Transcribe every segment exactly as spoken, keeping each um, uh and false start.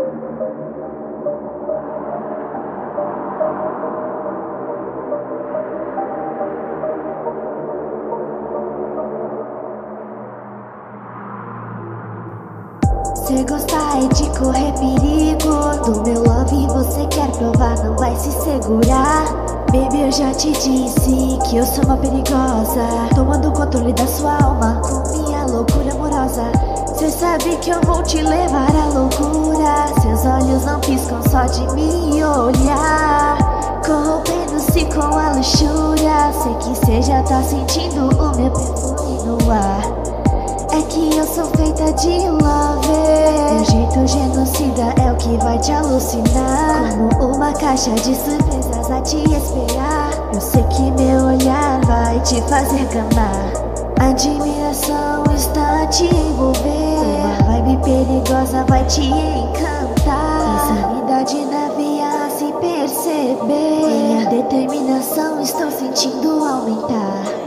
Cê gosta é de correr perigo. Do meu love você quer provar, não vai se segurar. Baby, eu já te disse que eu sou uma perigosa, tomando o controle da sua alma com minha loucura amorosa. Cê sabe que eu vou te levar à loucura. Seus olhos não piscam só de me olhar, corrompendo-se com a luxúria. Sei que cê já tá sentindo o meu perfume no ar. É que eu sou feita de love. Meu jeito genocida é o que vai te alucinar, como uma caixa de surpresas a te esperar. Eu sei que meu olhar vai te fazer gamar. Admiração está a te envolver, uma vibe perigosa vai te encantar. Insanidade na veia a se perceber. Minha determinação estou sentindo aumentar.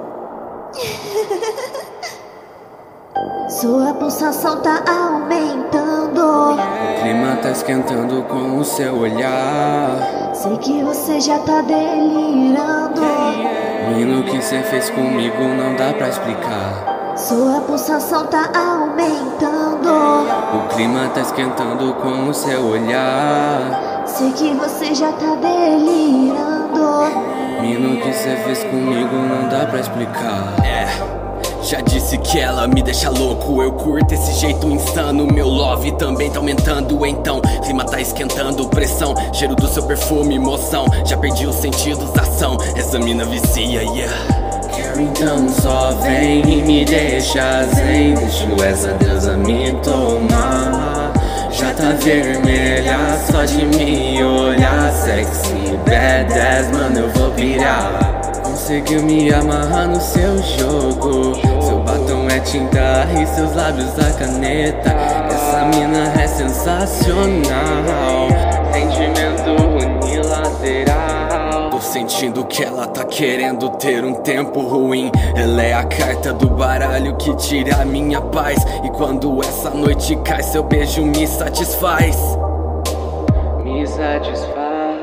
Sua pulsação tá aumentando, o clima tá esquentando com o seu olhar. Sei que você já tá delirando. Menino, o que cê fez comigo não dá pra explicar. Sua pulsação tá aumentando, o clima tá esquentando com o seu olhar. Sei que você já tá delirando. Menino, o que cê fez comigo não dá pra explicar. É, já disse que ela me deixa louco. Eu curto esse jeito insano. Meu love também tá aumentando. Então, clima tá esquentando, pressão, cheiro do seu perfume, emoção. Já perdi os sentidos da ação. Essa mina vicia, yeah. Quero então só vem e me deixa zen. Deixo essa deusa me tomar. Já tá vermelha só de me olhar. Sexy, badass, mano, eu vou pirar. Conseguiu me amarrar no seu jogo. Seu batom é tinta e seus lábios a caneta. Essa mina é sensacional. Sentimento unilateral. Tô sentindo que ela tá querendo ter um tempo ruim. Ela é a carta do baralho que tira a minha paz. E quando essa noite cai, seu beijo me satisfaz. Me satisfaz.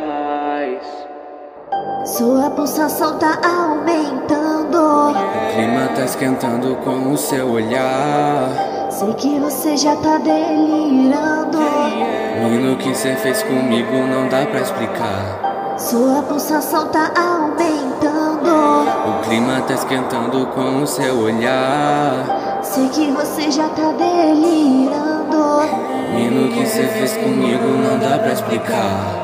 Sua pulsação tá aumentando, o clima tá esquentando com o seu olhar. Sei que você já tá delirando. Menino, o que cê fez comigo não dá pra explicar. Sua pulsação tá aumentando, o clima tá esquentando com o seu olhar. Sei que você já tá delirando. Menino, o que cê fez comigo não dá pra explicar.